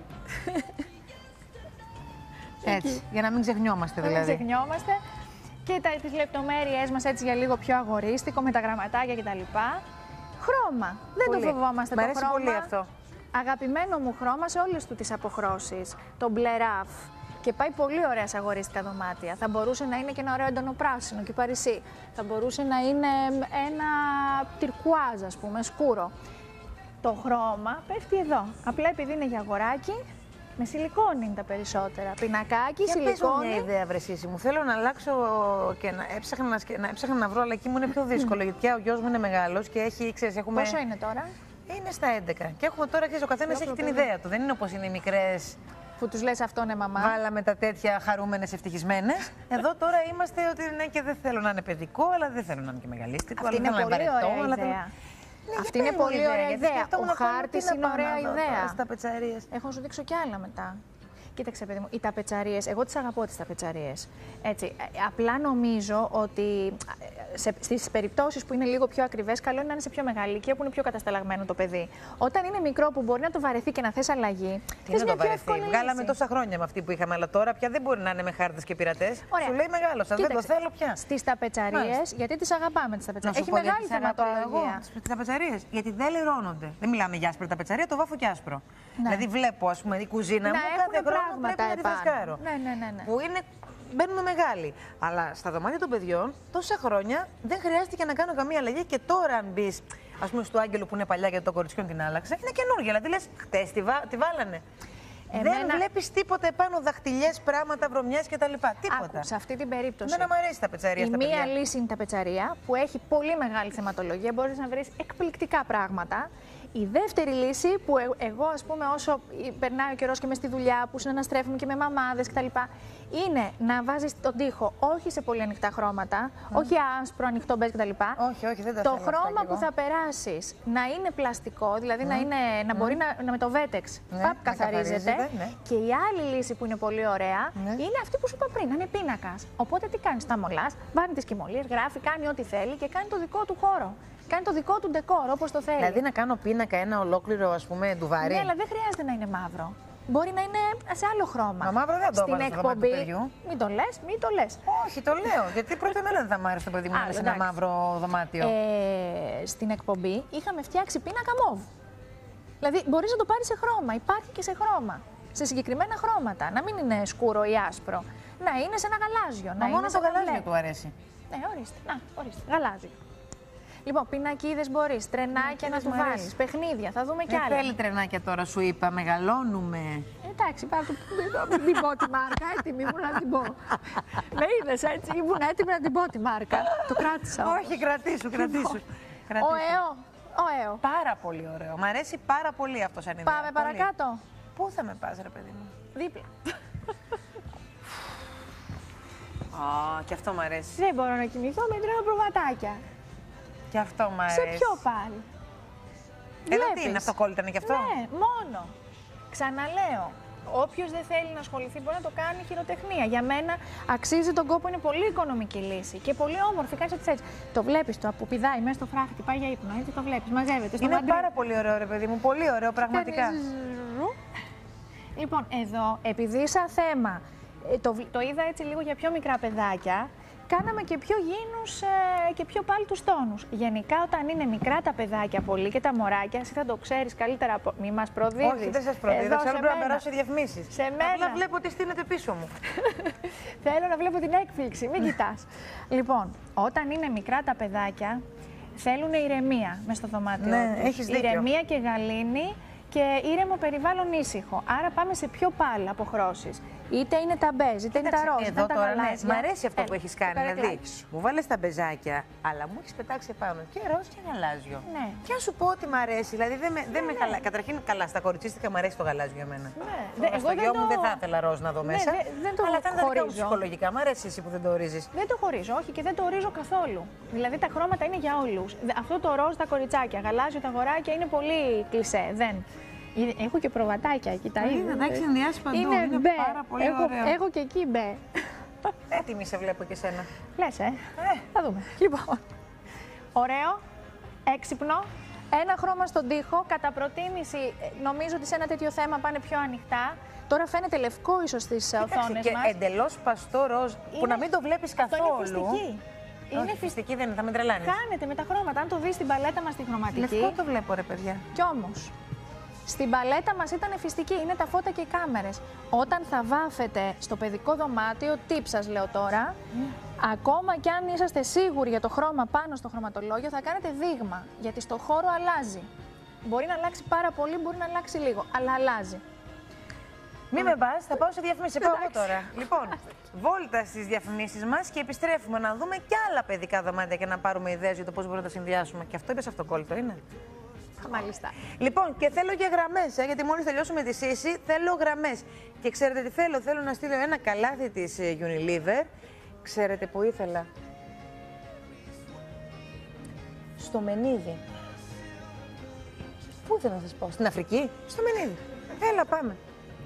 Έτσι, για να μην ξεχνιόμαστε Δεν δηλαδή. ξεχνιόμαστε. Και τα, τις λεπτομέρειές μας έτσι για λίγο πιο αγορίστικο, με τα γραμματάκια κτλ. Χρώμα. Δεν Πολύ. το φοβόμαστε Μ' το αρέσει χρώμα. πολύ αυτό. Αγαπημένο μου χρώμα σε όλες του τις αποχρώσεις. Το μπλε ραφ. Και πάει πολύ ωραία σε αγορίστικα δωμάτια. Θα μπορούσε να είναι και ένα ωραίο έντονο πράσινο και παρισί. Θα μπορούσε να είναι ένα τυρκουάζ, ας πούμε, σκούρο. Το χρώμα πέφτει εδώ. Απλά επειδή είναι για αγοράκι, με σιλικόνη είναι τα περισσότερα. Πινακάκι, Για πες μου μια σιλικόνη. ιδέα, βρεσίση μου. Θέλω να αλλάξω και να έψαχνα να, σκε- να, έψαχνα να βρω, αλλά εκεί μου είναι πιο δύσκολο. γιατί πια ο γιος μου είναι μεγάλος και έχει, ξέρεις, έχουμε. Πόσο είναι τώρα, Είναι στα έντεκα. Και έχουμε τώρα, ξέρεις, ο καθένας Πιο έχει την παιδί. ιδέα του. Δεν είναι όπως είναι οι μικρές. που τους λες αυτό είναι μαμά. Βάλαμε τα τέτοια χαρούμενες, ευτυχισμένες. Εδώ τώρα είμαστε ότι ναι, και δεν θέλω να είναι παιδικό, αλλά δεν θέλω να είναι και μεγαλίστικο. Αυτή αλλά είναι δεν θέλω να πολύ βαρετό, ωραία αλλά ιδέα. θέλω- Ναι, Αυτή για είναι πες μου πολύ ωραία γιατί ιδέα. σκεφτόμουν Ο αυτό, χάρτης τι να είναι πάω ωραία να δω ιδέα. τώρα Στα πετσαρίες. Έχω να σου δείξω κι άλλα μετά. Κοίταξε, παιδί μου, οι ταπετσαρίες, εγώ τις αγαπώ τις ταπετσαρίες. Έτσι, ε, απλά νομίζω ότι ε, σε, στις περιπτώσεις που είναι λίγο πιο ακριβές, καλό είναι να είναι σε πιο μεγάλη ηλικία που είναι πιο κατασταλαγμένο το παιδί. Όταν είναι μικρό που μπορεί να το βαρεθεί και να θες αλλαγή, Τι θες να μια το πιο βαρεθεί. εύκολη Βγάλαμε λύση. τόσα χρόνια με αυτή που είχαμε, αλλά τώρα πια δεν μπορεί να είναι με χάρτες και πειρατές. Ωραία. Σου λέει μεγάλωσα, δεν το Κοίταξε, θέλω πια. Στις ταπετσαρίες, Μάλιστα. γιατί τις αγαπάμε τις Να ταπετσαρίες. σου Έχει πω γιατί μεγάλη σε αγαπάω εγώ θεματολογία. στις ταπετσαρίες. Γιατί δεν λερώνονται. Δεν μιλάμε για άσπρη ταπετσαρία, το βάφω και άσπρο. Ναι. Δηλαδή βλέπω, ας πούμε, η κουζίνα Να μου έχουν κάθε χρόνο πράγματα πρέπει να τη επάνω. φρεσκάρω. Ναι, ναι, ναι, ναι. Που είναι, μπαίνουν μεγάλοι. Αλλά στα δωμάτια των παιδιών, τόσα χρόνια δεν χρειάστηκε να κάνω καμία αλλαγή και τώρα αν μπει, ας πούμε, στο Άγγελο που είναι παλιά γιατί το κοριτσιόν την άλλαξε, είναι καινούργια. Δηλαδή λες, χτες τη, βα... τη βάλανε. Δεν Εμένα- βλέπεις τίποτα επάνω, δαχτυλιές, πράγματα, βρωμιές κτλ. Τίποτα. Άκου, σε αυτή την περίπτωση. Δεν μου αρέσει τα πετσαρία Η στα μία παιδιά. λύση είναι τα πετσαρία, που έχει πολύ μεγάλη θεματολογία. Μπορείς να βρεις εκπληκτικά πράγματα. Η δεύτερη λύση που ε, εγώ, ας πούμε, όσο περνάει ο καιρός και μες στη δουλειά που συναναστρέφουμε και με μαμάδες κτλ., είναι να βάζεις τον τοίχο όχι σε πολύ ανοιχτά χρώματα, mm. όχι άσπρο, ανοιχτό, μπέζ κτλ. Όχι, όχι, δεν τα Το θέλω χρώμα αυτά που θα περάσεις να είναι πλαστικό, δηλαδή mm. να, είναι, να mm. μπορεί να, να με το βέτεξ ναι, παπ, καθαρίζεται. Ναι. Και η άλλη λύση που είναι πολύ ωραία ναι. είναι αυτή που σου είπα πριν, να είναι πίνακας. Οπότε τι κάνεις, τα μολάς, βάλει τις κοιμωλίες, γράφει, κάνει ό,τι θέλει και κάνει το δικό του χώρο. Κάνει το δικό του ντεκόρ όπως το θέλει. Δηλαδή να κάνω πίνακα ένα ολόκληρο, ας πούμε, ντουβάρι. Ναι, αλλά δεν χρειάζεται να είναι μαύρο. Μπορεί να είναι σε άλλο χρώμα. Μα μαύρο δεν το Στην έβαλα στο εκπομπή. δωμάτιο του παιδιού. Μην το λες, μην το λες. Όχι, το λέω. Γιατί πρώτα μέρα δεν θα μ' άρεσε το παιδί μου να είναι σε ένα μαύρο δωμάτιο. Ε, στην εκπομπή είχαμε φτιάξει πίνακα μόβ. Δηλαδή μπορείς να το πάρεις σε χρώμα. Υπάρχει και σε χρώμα. Σε συγκεκριμένα χρώματα. Να μην είναι σκούρο ή άσπρο. Να είναι σε ένα γαλάζιο. Μα να μόνο είναι το σε γαλάζιο μπλε. του αρέσει. Ναι, ορίστε. Να, ορίστε. Γαλάζιο. Λοιπόν, πινακίδες μπορείς, τρενάκια να του βάλεις, παιχνίδια, θα δούμε κι άλλα. Δεν θέλει τρενάκια τώρα, σου είπα, μεγαλώνουμε. Εντάξει, πάω να την πω τη μάρκα, έτοιμη ήμουν να την πω. Με είδες έτσι, ήμουν έτοιμη να την πω τη μάρκα. Το κράτησα. Όχι, κρατήσου, κρατήσου. Ο ΕΟ, ο ΕΟ. Πάρα πολύ ωραίο. Μ' αρέσει πάρα πολύ αυτό σαν ιδέα. Πάμε παρακάτω. Πού θα με πας, ρε παιδί μου? Δίπλα. Α, και αυτό μ' αρέσει. Δεν μπορώ να κοιμηθώ με τρία προβατάκια. Και αυτό μ' αρέσει. Σε ποιο πάλι? Εδώ τι είναι, αυτοκόλλητα είναι και αυτό? Ναι, μόνο. Ξαναλέω. Όποιος δεν θέλει να ασχοληθεί μπορεί να το κάνει χειροτεχνία. Για μένα αξίζει τον κόπο, είναι πολύ οικονομική λύση και πολύ όμορφη. Κάνεις ό,τι θέλεις. Το βλέπεις το που πηδάει μέσα στο φράχτη, πάει για ύπνο, έτσι το βλέπεις, μαζεύεται. Στο είναι μαντρί. πάρα πολύ ωραίο, ρε παιδί μου, πολύ ωραίο πραγματικά. Λοιπόν, εδώ, επειδή σαν θέμα το, το είδα έτσι λίγο για πιο μικρά παιδάκια, κάναμε και πιο γίνους ε, και πιο πάλι τους τόνους. Γενικά, όταν είναι μικρά τα παιδάκια πολύ και τα μωράκια, εσύ θα το ξέρεις καλύτερα από. Μη μας προδίδεις. Όχι, δεν σας προδίδω. Θέλω σε να περάσω σε διαφημίσεις. Σε μένα. Απλά βλέπω τι στείνεται πίσω μου. Θέλω να βλέπω την έκπληξη. Μην κοιτάς. Λοιπόν, όταν είναι μικρά τα παιδάκια, θέλουν ηρεμία μες στο δωμάτιο. Ναι, τους. έχεις δίκιο. Ηρεμία και γαλήνη και ήρεμο περιβάλλον ήσυχο. Άρα πάμε σε πιο πάλι αποχρώσεις. Είτε είναι τα μπέζ, είτε είναι τα ροζ, είτε είναι τα γαλάζια. Μ' αρέσει αυτό Έλα, που έχεις κάνει. Δηλαδή, μου βάλες τα μπεζάκια, αλλά μου έχεις πετάξει επάνω και ροζ και γαλάζιο. Ναι. Και αν σου πω ότι μ' αρέσει, δηλαδή δεν με, δεν Ναι, με ναι. χαλά. Καταρχήν, καλά, στα κοριτσίστικα μ' αρέσει το γαλάζιο εμένα. Ναι. Τώρα, Εγώ στο δεν γιο το- μου δεν θα ήθελα ροζ να δω Ναι, μέσα. δεν- δεν το αλλά θα είναι τα δικά μου χωρίζω. ψυχολογικά. Μ' αρέσει εσύ που δεν το ορίζεις. Δεν το χωρίζω, όχι και δεν το ορίζω καθόλου. Δηλαδή τα χρώματα είναι για όλους. Δε- Αυτό το ροζ τα κοριτσάκια, γαλάζιο τα αγοράκια είναι πολύ κλισέ. Δεν. Είδε- Έχω και προβατάκια εκεί τα Είναι, είδα. εντάξει, συνδυάσει παντού. Είναι, Είναι μπε. πάρα πολύ έχω, ωραίο. έχω και εκεί μπε. Έτοιμη σε βλέπω και σένα. Λες, ε. Ε. Θα δούμε. Λοιπόν, ωραίο, έξυπνο, ένα χρώμα στον τοίχο. Κατά προτίμηση, ε, νομίζω ότι σε ένα τέτοιο θέμα πάνε πιο ανοιχτά. Τώρα φαίνεται λευκό ίσως στις οθόνες Και μας. εντελώς παστό ροζ που Είναι- να μην το βλέπεις Αυτό καθόλου. είναι φυστική. Είναι Όχι, φυσική. φυστική δεν είναι, θα με τρελάνεις. Χάνεται με τα χρώματα. Αν το δεις στην παλέτα μας τη χρωματική. Λευκό το βλέπω, ρε παιδιά. Κι όμως, στην παλέτα μας ήταν φυστική, είναι τα φώτα και οι κάμερες. Όταν θα βάφετε στο παιδικό δωμάτιο, tip σας λέω τώρα, ακόμα κι αν είσαστε σίγουροι για το χρώμα πάνω στο χρωματολόγιο, θα κάνετε δείγμα, γιατί στο χώρο αλλάζει. Μπορεί να αλλάξει πάρα πολύ, μπορεί να αλλάξει λίγο, αλλά αλλάζει. Μην με πας, θα πάω σε διαφημίσεις. Πάω εγώ Εντάξει. τώρα. Λοιπόν, βόλτα στις διαφημίσεις μας και επιστρέφουμε να δούμε και άλλα παιδικά δωμάτια και να πάρουμε ιδέες για το πώς μπορούμε να τα συνδυάσουμε. Και αυτό είπες αυτοκόλλητο είναι. Μάλιστα. Λοιπόν, και θέλω και γραμμές, ε, γιατί μόλις τελειώσουμε τη σύση, θέλω γραμμές. Και ξέρετε τι θέλω, θέλω να στείλω ένα καλάθι της ε, Unilever. Ξέρετε που ήθελα. Στο Μενίδη. Πού ήθελα να σας πω, στην Αφρική, στο Μενίδη. Έλα, πάμε.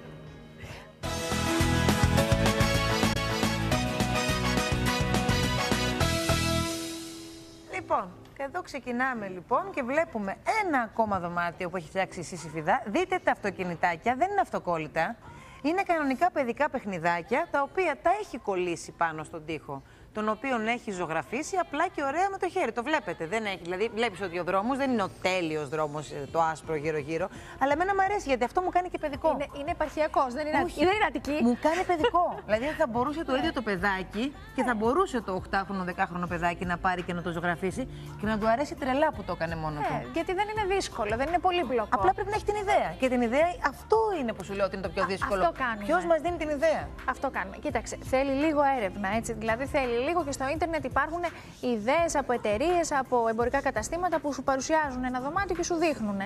Λοιπόν, και εδώ ξεκινάμε λοιπόν και βλέπουμε ένα ακόμα δωμάτιο που έχει φτιάξει η Σύση Φιδά. Δείτε τα αυτοκινητάκια, δεν είναι αυτοκόλλητα. Είναι κανονικά παιδικά παιχνιδάκια, τα οποία τα έχει κολλήσει πάνω στον τοίχο. Τον οποίον έχει ζωγραφίσει απλά και ωραία με το χέρι. Το βλέπετε, δεν έχει. Δηλαδή, βλέπεις ότι ο δρόμος δεν είναι ο τέλειος δρόμος, το άσπρο γύρω-γύρω. Αλλά εμένα μου αρέσει γιατί αυτό μου κάνει και παιδικό. Είναι, είναι επαρχιακός, δεν είναι, Όχι. δεν είναι Αττική. Μου κάνει παιδικό. Δηλαδή θα μπορούσε το ίδιο το παιδάκι και θα μπορούσε το οκτάχρονο δεκάχρονο παιδάκι να πάρει και να το ζωγραφίσει και να του αρέσει τρελά που το έκανε μόνο Ε, του. γιατί δεν είναι δύσκολο, δεν είναι πολύπλοκο. Απλά πρέπει να έχει την ιδέα. Και την ιδέα, αυτό είναι που σου λέω ότι είναι το πιο Α, δύσκολο. αυτό κάνουμε. Ποιο μα δίνει την ιδέα. Αυτό κάνουμε. Κοίταξε, θέλει λίγο έρευνα, έτσι. Δηλαδή θέλει λίγο και στο ίντερνετ υπάρχουν ιδέες από εταιρείες, από εμπορικά καταστήματα που σου παρουσιάζουν ένα δωμάτιο και σου δείχνουν.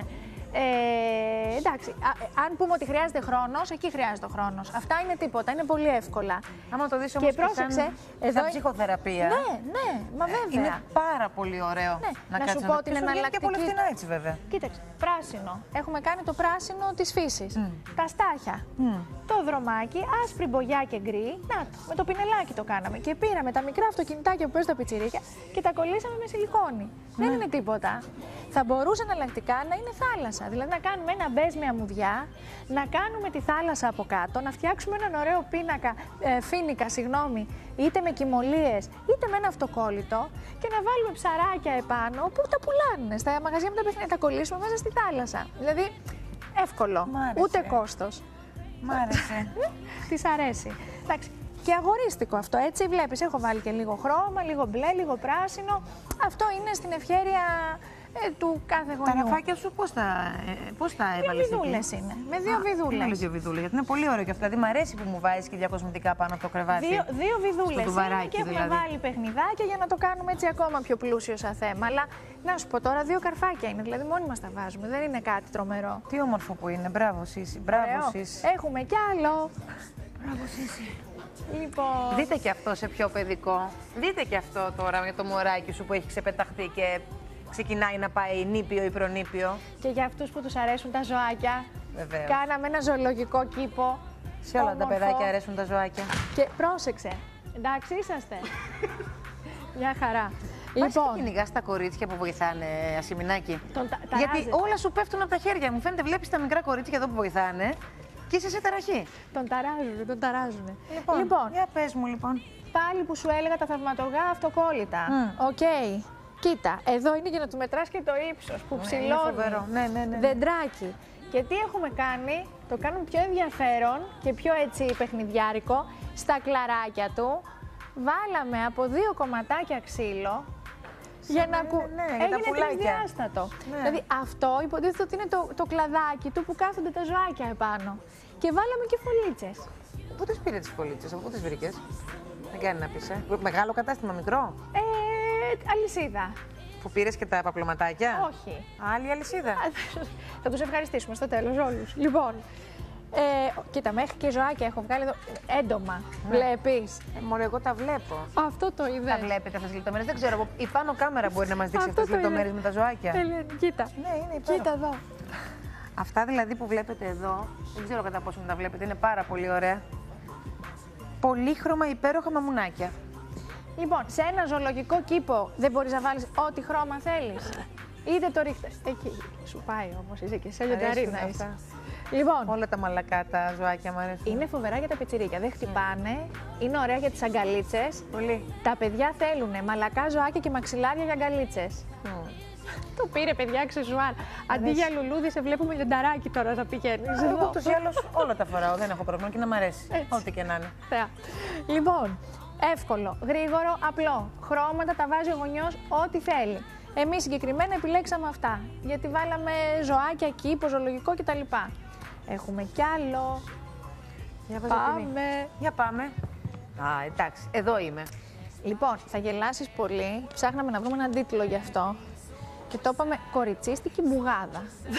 Ε, εντάξει, α, αν πούμε ότι χρειάζεται χρόνος, εκεί χρειάζεται ο χρόνος. Αυτά είναι τίποτα, είναι πολύ εύκολα. Άμα το δεις όμως και πρόσεξε, σαν, εδώ σαν είναι... ψυχοθεραπεία. Ναι, ναι, μα βέβαια. Είναι πάρα πολύ ωραίο ναι. να, να κάτσεις σου πω να την το εναλλακτική. και πολύ φθηνά έτσι βέβαια. Κοίταξε, πράσινο. Έχουμε κάνει το πράσινο της φύσης. Mm. Τα στάχια. Mm. Το δρομάκι, άσπρη μπογιά και γκρι. Να το, με το πινελάκι το κάναμε. Και πήραμε τα μικρά αυτοκινητάκια που παίζουν τα πιτσιρίκια και τα κολλήσαμε με σιλικόνη. Mm. Δεν είναι τίποτα. Θα μπορούσε εναλλακτικά να είναι θάλασσα. Δηλαδή να κάνουμε ένα μπέζ με αμμουδιά, να κάνουμε τη θάλασσα από κάτω, να φτιάξουμε έναν ωραίο πίνακα, ε, φίνικα, συγγνώμη, είτε με κυμολίες, είτε με ένα αυτοκόλλητο και να βάλουμε ψαράκια επάνω που τα πουλάνε στα μαγαζιά με τα παιχνίδια, τα κολλήσουμε μέσα στη θάλασσα. Δηλαδή, εύκολο, ούτε κόστος. Μ' άρεσε. Της αρέσει. Εντάξει. Και αγορίστικο αυτό, έτσι βλέπεις, έχω βάλει και λίγο χρώμα, λίγο μπλε, λίγο πράσινο. Αυτό είναι στην ευχέρεια ε, του κάθε γονιού. Τα ραφάκια σου πώς τα, ε, πώς τα έβαλες εκεί? Με βιδούλες είναι, με δύο βιδούλες. Με δύο βιδούλες, γιατί είναι πολύ ωραίο και αυτό. Δηλαδή μ' αρέσει που μου βάζεις και διακοσμητικά πάνω από το κρεβάτι. Δύο, δύο βιδούλες είναι και έχουμε δηλαδή. βάλει παιχνιδάκια για να το κάνουμε έτσι ακόμα πιο πλούσιο σαν θέμα. Αλλά να σου πω τώρα, δύο καρφάκια είναι, δηλαδή μόνοι μας τα βάζουμε, δεν είναι κάτι τρομερό. Τι όμορφο που είναι, μπράβο Σύση, μπράβο Σύση. Έχουμε κι άλλο. Μπράβο Σύση. Λοιπόν... Δείτε και αυτό σε πιο παιδικό. Δείτε και αυτό τώρα για το μωράκι σου που έχει ξεπεταχτεί και ξεκινάει να πάει νήπιο ή προνήπιο. Και για αυτούς που τους αρέσουν τα ζωάκια, βεβαίως, κάναμε ένα ζωολογικό κήπο. Σε όλα όμορφο. τα παιδάκια αρέσουν τα ζωάκια. Και πρόσεξε, εντάξει είσαστε. Μια χαρά. Πας Λοιπόν, και κυνηγάς τα κορίτσια που βοηθάνε, Ασημινάκη. Τον τα, Γιατί ταράζεται. όλα σου πέφτουν από τα χέρια μου. Φαίνεται, βλέπεις τα μικρά κορίτσια εδώ που βοηθάνε και είσαι σε ταραχή. Τον ταράζουνε, τον ταράζουνε. Λοιπόν, λοιπόν, για πες μου λοιπόν. πάλι που σου έλεγα τα θαυματουργά αυτοκόλλητα. Mm. Οκ. Okay. Κοίτα, εδώ είναι για να του μετράς και το ύψος που ψηλώνει. Είναι φοβερό. Ναι, ναι, ναι. Δεντράκι. Και τι έχουμε κάνει, το κάνουμε πιο ενδιαφέρον και πιο έτσι παιχνιδιάρικο. Στα κλαράκια του βάλαμε από δύο κομματάκια ξύλο για να κου... ναι, ναι, έγινε πουλάκια. τρισδιάστατο. Ναι. Δηλαδή αυτό υποτίθεται ότι είναι το, το κλαδάκι του που κάθονται τα ζωάκια επάνω. Και βάλαμε και φωλίτσες. Πού τις πήρε τις φωλίτσες, από πού τις βρήκες? Δεν κάνει να πεις, ε. Μεγάλο κατάστημα, μικρό. Ε, αλυσίδα. Που πήρες και τα παπλωματάκια. Όχι. Άλλη αλυσίδα. Θα τους ευχαριστήσουμε στο τέλος όλους. Λοιπόν, ε, κοίτα, μέχρι και ζωάκια έχω βγάλει εδώ έντομα. Ναι. Βλέπεις. Ε, μωρέ, εγώ τα βλέπω. Αυτό το είδες. Τα βλέπετε αυτές τις λεπτομέρειες. Δεν ξέρω, η πάνω κάμερα μπορεί να μας δείξει Αυτό αυτές τις το λεπτομέρειες με τα ζωάκια. Ε, κοίτα. Ναι, είναι υπέροχο. Κοίτα εδώ. Αυτά δηλαδή που βλέπετε εδώ, δεν ξέρω κατά πόσο τα βλέπετε, είναι πάρα πολύ ωραία. Πολύχρωμα υπέροχα μαμουνάκια. Λοιπόν, σε ένα ζωολογικό κήπο δεν μπορείς να βάλεις ό,τι χρώμα θέλεις. Είτε το ρίχτε. Εκεί σου πάει όμως, είσαι και σε λιονταρίνα είσαι. Λοιπόν, όλα τα μαλακά τα ζωάκια μου αρέσουν. Είναι φοβερά για τα πιτσιρίκια, δεν χτυπάνε, mm. είναι ωραία για τις αγκαλίτσες. Πολύ. Τα παιδιά θέλουν μαλακά ζωάκια και μαξιλάρια για αγκαλίτσες. Mm. Το πήρε παιδιά αξεσουάρ. Αντί για λουλούδι, σε βλέπουμε λιονταράκι τώρα να πηγαίνεις. Εγώ ούτως ή άλλως όλα τα φοράω, δεν έχω πρόβλημα και να μ' αρέσει. Έτσι. Ό,τι και να είναι. Θεά. Λοιπόν, εύκολο, γρήγορο, απλό. Χρώματα τα βάζει ο γονιός ό,τι θέλει. Εμείς συγκεκριμένα επιλέξαμε αυτά, γιατί βάλαμε ζωάκια, κήπο, ζωολογικό κτλ. Έχουμε κι άλλο. Για πάμε. Για πάμε. Α, εντάξει, εδώ είμαι. Λοιπόν, θα γελάσεις πολύ. Ψάχναμε να βρούμε έναν τίτλο γι' αυτό. Και το είπαμε κοριτσίστικη μπουγάδα.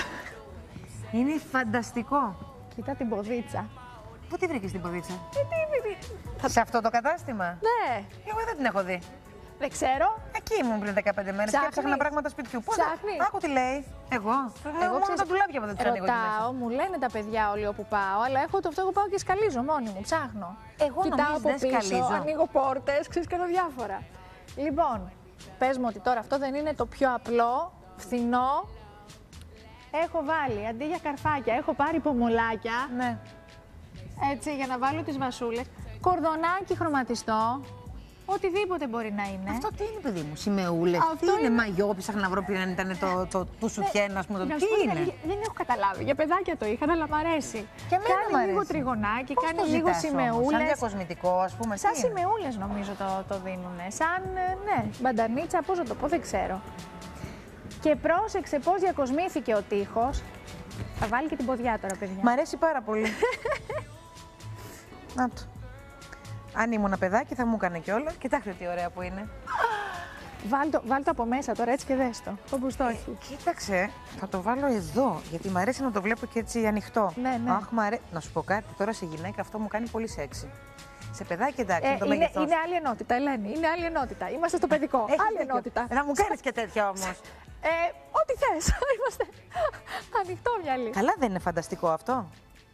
Είναι φανταστικό. Κοίτα την ποδίτσα. Πού τη βρήκες την ποδίτσα? Θα... Σε αυτό το κατάστημα? Ναι. Εγώ δεν την έχω δει. Δεν ξέρω. Εκεί ήμουν πριν δεκαπέντε μέρες και έψαχνα πράγματα σπιτιού. Πώς Ψάχνεις. Άκου τι λέει. Εγώ. Εγώ μόνο ξέρεις, τα ντουλάπια που δεν τους ανοίγω. Ρωτάω, μου λένε τα παιδιά όλοι όπου πάω, αλλά έχω το αυτό, εγώ πάω και σκαλίζω μόνη μου, ψάχνω. Εγώ κοιτάω νομίζω από δεν πίσω, σκαλίζω. ανοίγω πόρτες, ξέρεις, κάνω διάφορα. Λοιπόν, πες μου ότι τώρα αυτό δεν είναι το πιο απλό, φθηνό. Έχω βάλει, αντί για καρφάκια, έχω πάρει πομολάκια. Ναι. Έτσι, για να βάλω τις βασούλες. Κορδονάκι χρωματιστό. Οτιδήποτε μπορεί να είναι. Αυτό τι είναι, παιδί μου, σημεούλες? Τι είναι, είναι μαγιό, ψάχνα να βρω πριν ήταν το, το, το σουτιέν, ας πούμε. Το... Τι είναι? είναι. Δεν έχω καταλάβει. Για παιδάκια το είχαν, αλλά μ' αρέσει. Και εμένα κάνει μ' αρέσει. λίγο τριγωνάκι, Πώς κάνει το λίγο ζητάς σημεούλες. όμως, σαν διακοσμητικό, ας πούμε. Σαν σημεούλες νομίζω το, το δίνουν. Σαν, ναι, μπαντανίτσα, πώς να το πω, δεν ξέρω. Και πρόσεξε πώς διακοσμήθηκε ο τοίχος. Θα βάλει και την ποδιά τώρα, παιδιά. Μ' αρέσει πάρα πολύ. Να το. Αν ήμουν παιδάκι θα μου έκανε κιόλα. Κοιτάξτε τι ωραία που είναι. Βάλ το, βάλ το από μέσα τώρα έτσι και δες το. Όπως το έχει. Ε, κοίταξε, θα το βάλω εδώ, γιατί μου αρέσει να το βλέπω και έτσι ανοιχτό. Ναι, ναι. Αχ, μ' αρέ... Να σου πω κάτι, τώρα σε γυναίκα αυτό μου κάνει πολύ σεξι. Σε παιδάκι εντάξει, Ε, με το είναι, μέγεθός. είναι άλλη ενότητα, Ελένη. Είναι άλλη ενότητα. Είμαστε στο παιδικό. Έχεις άλλη δίκιο. ενότητα. Ε, να μου κάνεις και τέτοια όμως. Ε, ό,τι θες. Είμαστε ανοιχτό μυαλί. Καλά, δεν είναι φανταστικό αυτό.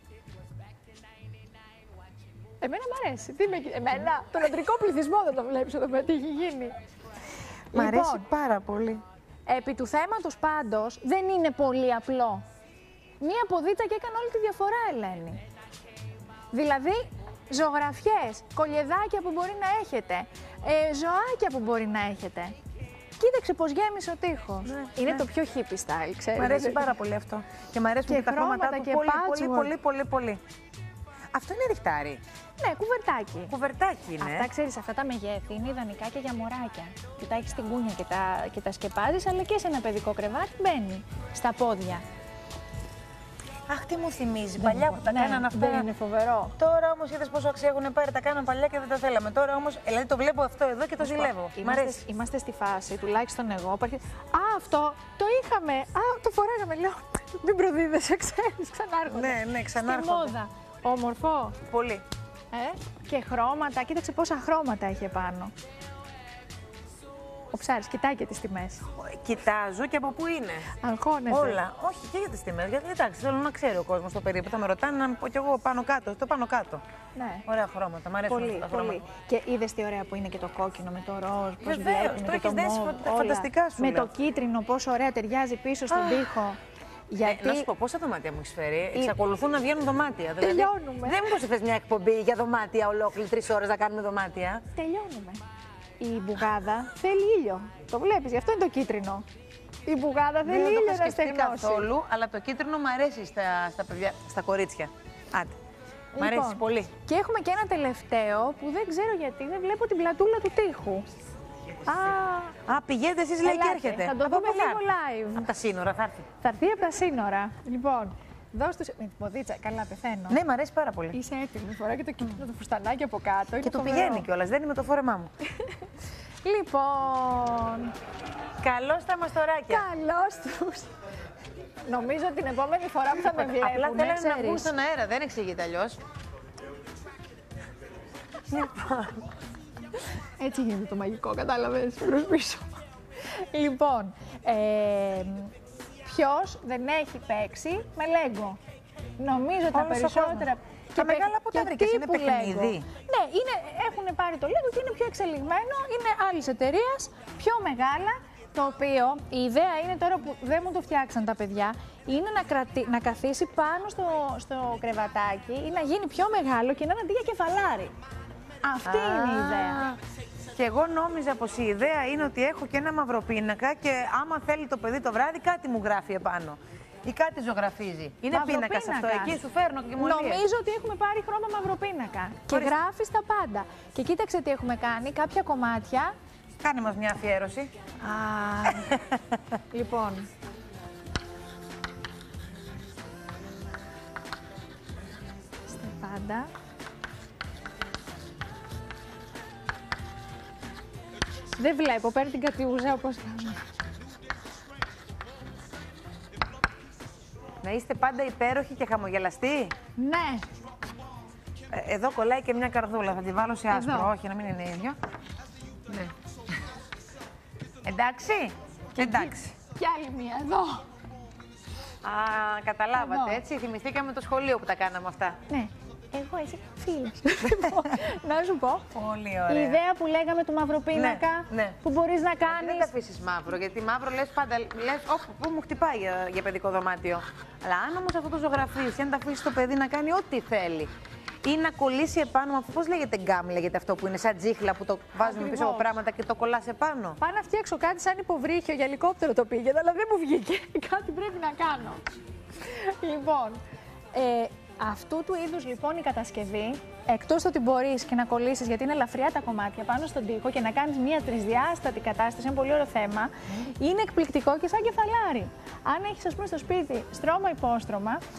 Εμένα μου αρέσει. Τι με... Εμένα, τον αντρικό πληθυσμό δεν το βλέπεις εδώ με τι έχει γίνει. Μ' αρέσει Λοιπόν, πάρα πολύ. επί του θέματος πάντως δεν είναι πολύ απλό. Μία ποδίτσα και έκανε όλη τη διαφορά, Ελένη. Δηλαδή, ζωγραφιές, κολιεδάκια που μπορεί να έχετε, ε, ζωάκια που μπορεί να έχετε. Κοίταξε πως γέμισε ο τοίχος. Ναι, είναι ναι. το πιο hippie style, ξέρεις. Μ' αρέσει πάρα πολύ αυτό. Και μ' αρέσουν Και και, τα χρώματά χρώματα του και πολύ, πολύ, patchwork. πολύ, πολύ, πολύ. Αυτό είναι ριχτάρι. Ναι, κουβερτάκι. Κουβερτάκι είναι. Αυτά ξέρεις, αυτά τα μεγέθη είναι ιδανικά και για μωράκια. Και τα έχεις στην κούνια και τα, και τα σκεπάζεις, αλλά και σε ένα παιδικό κρεβάτι μπαίνει στα πόδια. Αχ, τι μου θυμίζει. Παλιά που τα ναι, κάνανε αυτά. δεν είναι φοβερό. Τώρα όμως είδες πόσο αξία έχουν πάρει. Τα κάναν παλιά και δεν τα θέλαμε. Τώρα όμως, δηλαδή το βλέπω αυτό εδώ και το ζηλεύω. Μ' Είμαστε, αρέσει. είμαστε στη φάση, τουλάχιστον εγώ. Υπάρχει... Α, αυτό το είχαμε. Α, το φοράγαμε. Λέω, μην προδίδεσαι, ξέρεις, ξανάρχονται. Ναι, ναι, ξανάρχονται. Στη μόδα. Όμορφο. Πολύ. Ε, και χρώματα. Κοίταξε πόσα χρώματα έχει επάνω. Ο Ψάρης κοιτάει και τις τιμές. Κοιτάζω και από πού είναι. Αγχώνεται. Όλα. Όχι και για τις τιμές. Γιατί εντάξει, θέλω να ξέρει ο κόσμος το περίπου. Θα με ρωτάνε να πω κι εγώ πάνω κάτω. Το πάνω κάτω. Ναι. Ωραία χρώματα. Μ' αρέσουν Πολύ, τα πολύ. χρώματα. Και είδες τι ωραία που είναι και το κόκκινο με το ροζ, πώς Βεβαίως, βλέπουμε το και έχεις το δέσει μοβ, φαντα- όλα. φανταστικά σου Με λέω. το κίτρινο πόσο ωραία ταιριάζει πίσω στον τοίχο. Γιατί Ε, να σου πω, πόσα δωμάτια μου έχει φέρει. Εξακολουθούν να βγαίνουν δωμάτια. Δηλαδή, Τελειώνουμε. δεν μου θες μια εκπομπή για δωμάτια ολόκληρη τρεις ώρες να κάνουμε δωμάτια. τελειώνουμε. Η μπουγάδα θέλει ήλιο. Το βλέπεις, γι' αυτό είναι το κίτρινο. Η μπουγάδα θέλει Δεν το ήλιο έχω να σκεφτεί στεγνώσει. καθόλου, αλλά το κίτρινο μου αρέσει στα, στα παιδιά, στα κορίτσια. Άντε. Μ' αρέσει Λοιπόν, πολύ. Και έχουμε και ένα τελευταίο που δεν ξέρω γιατί δεν βλέπω την πλατούλα του τοίχου. Α, Α, πηγαίνετε εσείς λέει και ελάτε, έρχεται. θα το Από δούμε πού θα λίγο έρθει? live. Από τα σύνορα θα έρθει. Θα έρθει από τα σύνορα. Λοιπόν, δώσ' τους... Με την ποδίτσα, καλά πεθαίνω. Ναι, μ' αρέσει πάρα πολύ. Είσαι έτοιμη, φοράει και το κίτρινο το φουστανάκι από κάτω. Και είναι του φοβερό. πηγαίνει κιόλας, δεν είναι το φόρεμά μου. Λοιπόν, Καλώς τα μαστοράκια. καλώς τους. Νομίζω την επόμενη φορά που θα με βλέπουν, Απλά θέλανε να ξέρεις. βγουν στον αέρα, δεν εξηγείται αλλιώς. Έτσι γίνεται το μαγικό, κατάλαβες, προς πίσω. Λοιπόν, ε, ποιος δεν έχει παίξει με Lego. Νομίζω τα Όλος ο περισσότερα... κόσμος. Τα μεγάλα που τα βρήκες, είναι τύπου παιχνίδι. Lego. Ναι, είναι, έχουν πάρει το Lego και είναι πιο εξελιγμένο, είναι άλλης εταιρείας, πιο μεγάλα, το οποίο η ιδέα είναι τώρα που δεν μου το φτιάξαν τα παιδιά, είναι να, κρατη... να καθίσει πάνω στο, στο κρεβατάκι ή να γίνει πιο μεγάλο και να είναι αντί για κεφαλάρι. Αυτή είναι η ιδέα. Και εγώ νόμιζα πως η ιδέα είναι ότι έχω και ένα μαυροπίνακα και άμα θέλει το παιδί το βράδυ κάτι μου γράφει επάνω. Ή κάτι ζωγραφίζει. Είναι πίνακα αυτό. Μαυροπίνακας. Εκεί σου φέρνω και μου Νομίζω ότι έχουμε πάρει χρώμα μαυροπίνακα. Και Ορίστε. γράφει τα πάντα. Και κοίταξε τι έχουμε κάνει. Κάποια κομμάτια. Κάνε μας μια αφιέρωση. Α, λοιπόν. Στα πάντα. Δεν βλέπω, παίρνει την κατιούζα όπως κάνω. Να είστε πάντα υπέροχοι και χαμογελαστοί. Ναι, Ε, Εδώ κολλάει και μια καρδούλα. Θα τη βάλω σε άσπρο. Εδώ. Όχι, να μην είναι ίδιο. Ναι. Εντάξει. Εντάξει. κι άλλη μία εδώ. Α, καταλάβατε Εδώ. έτσι. Θυμηθήκαμε το σχολείο που τα κάναμε αυτά. Ναι, εγώ εσύ φίλες. Λοιπόν, να σου πω. Πολύ Η ιδέα που λέγαμε του μαυροπίνακα, Ναι, ναι. που μπορείς να Δεν τα κάνεις. αφήσει μαύρο, γιατί μαύρο λες πάντα. Λες, όχι, πού μου χτυπάει για, για παιδικό δωμάτιο. Αλλά αν όμως αυτό το ζωγραφίσει, αν τα αφήσει το παιδί να κάνει ό,τι θέλει. Ή να κολλήσει επάνω από. Πώς λέγεται γκάμ, λέγεται αυτό που είναι σαν τζίχλα που το βάζουμε πίσω από Ακριβώς. πράγματα και το κολλάς επάνω. Πάω να φτιάξω κάτι σαν υποβρύχιο για ελικόπτερο το πήγαινε, αλλά δεν μου βγήκε. Κάτι πρέπει να κάνω. Λοιπόν, ε, αυτού του είδους λοιπόν η κατασκευή, εκτός το ότι μπορείς και να κολλήσεις, γιατί είναι ελαφριά τα κομμάτια πάνω στον τοίχο και να κάνεις μια τρισδιάστατη κατάσταση, είναι πολύ ωραίο θέμα, είναι εκπληκτικό και σαν κεφαλάρι. Αν έχεις ας πούμε στο σπίτι στρώμα υπόστρωμα, παίρνεις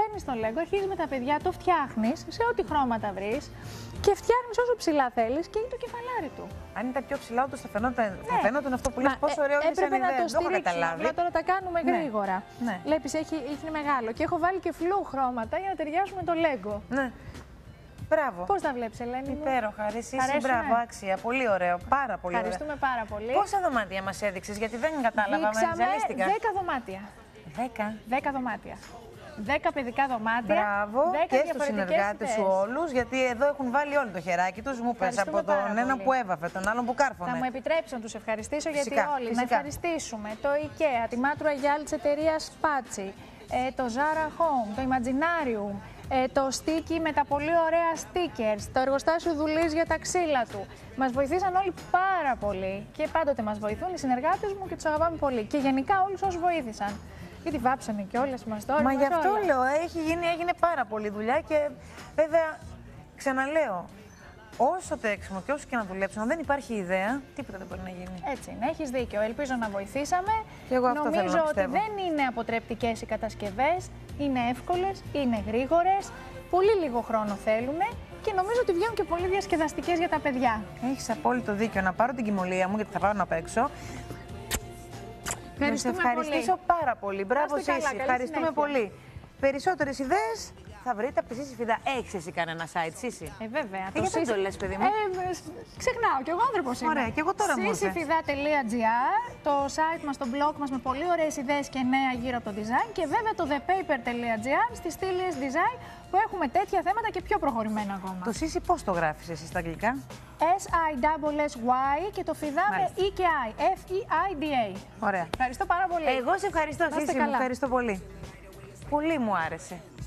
παίρνεις το Lego, αρχίζεις με τα παιδιά, το φτιάχνεις σε ό,τι χρώματα βρεις και φτιάχνεις όσο ψηλά θέλεις και είναι το κεφαλάρι του. Αν ήταν πιο ψηλά, όντως θα φαινόταν, Ναι. θα φαινόταν αυτό που λες. Πόσο ωραίο είναι σαν έπρεπε να ιδέα. το Δεν το έχω στηρίξουμε, καταλάβει. απλά τώρα τα κάνουμε Ναι. γρήγορα. Ναι. Βλέπεις, έχει, είναι μεγάλο και έχω βάλει και φλού χρώματα για να ταιριάσουν με το Lego. Ναι. Μπράβο. Πώς τα βλέπεις, Ελένη μου? Υπέροχα, ρε, εσύ, Χαρέσουνε? μπράβο, άξια. Πολύ ωραίο, πάρα πολύ ωραίο. Ευχαριστούμε πάρα πολύ. Πόσα δωμάτια μας έδειξες, γιατί δεν κατάλαβα, με Δείξαμε ζαλίστηκα. δέκα δωμάτια. Δέκα. δέκα δωμάτια. δέκα παιδικά δωμάτια. Μπράβο δέκα και στους διαφορετικές συνεργάτες σου ιδέες. όλους, γιατί εδώ έχουν βάλει όλο το χεράκι τους. Μου πες Ευχαριστούμε από τον πάρα έναν πολύ. που έβαφε, τον άλλον που κάρφωνε. Θα μου επιτρέψει να τους ευχαριστήσω γιατί Φυσικά, όλοι. Να φυσικά. ευχαριστήσουμε το IKEA, τη Μάτρουα Γιάλ της εταιρείας Πάτσι, ε, το Zara Home, το Imaginarium, ε, το Sticky με τα πολύ ωραία stickers, το εργοστάσιο Δουλής για τα ξύλα του. Μας βοηθήσαν όλοι πάρα πολύ και πάντοτε μας βοηθούν οι συνεργάτες μου και τους αγαπάμε πολύ. Και γενικά όλους όσους βοήθησαν. Γιατί βάψανε και όλες μας τώρα. Μα μας γι' αυτό όλα. λέω, έχει γίνει, έγινε πάρα πολλή δουλειά και βέβαια, ξαναλέω, όσο τρέξιμο και όσο και να δουλέψουμε, αν δεν υπάρχει ιδέα, τίποτα δεν μπορεί να γίνει. Έτσι είναι, έχεις δίκιο. Ελπίζω να βοηθήσαμε. Και εγώ αυτό Νομίζω θέλω να ότι πιστεύω. δεν είναι αποτρεπτικές οι κατασκευές, είναι εύκολες, είναι γρήγορες, πολύ λίγο χρόνο θέλουν και νομίζω ότι βγαίνουν και πολύ διασκεδαστικές για τα παιδιά. Έχεις απόλυτο δίκιο. Να πάρω την κοιμωλία μου, γιατί θα πάω να παίξω. Να σε Ευχαριστούμε ευχαριστήσω πολύ. πάρα πολύ. Μπράβο, είστε καλά, Σύση. καλή Ευχαριστούμε συνέχεια. πολύ. Περισσότερες ιδέες θα βρείτε από τη Σύση Φιδά. Έχεις εσύ κανένα site, Σύση? Ε, βέβαια. Ε, γιατί δεν το λες, παιδί μου? Ε, ξεχνάω, κι εγώ άνθρωπος είμαι. Ωραία, κι εγώ τώρα μου ήρθε. σισιφιδά τελεία τζι άρ, το site μας, το blog μας με πολύ ωραίες ιδέες και νέα γύρω από το design και βέβαια το the paper τελεία τζι άρ στις στήλες design που έχουμε τέτοια θέματα και πιο προχωρημένα ακόμα. Το Σύση πώς το γράφεις εσύ στα αγγλικά? S I S S Y και το φιδά με Μάλιστα. E και I. F E I D A. Ωραία. Ευχαριστώ πάρα πολύ. Εγώ σε ευχαριστώ, Να είστε Σύση μου. καλά. Ευχαριστώ πολύ. Πολύ μου άρεσε.